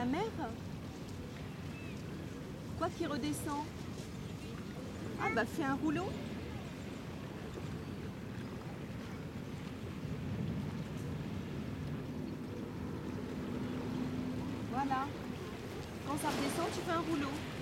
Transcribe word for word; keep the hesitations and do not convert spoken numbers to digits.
mer? Quoi qui redescend? Ah bah fais un rouleau. Voilà. Quand ça redescend, tu fais un rouleau.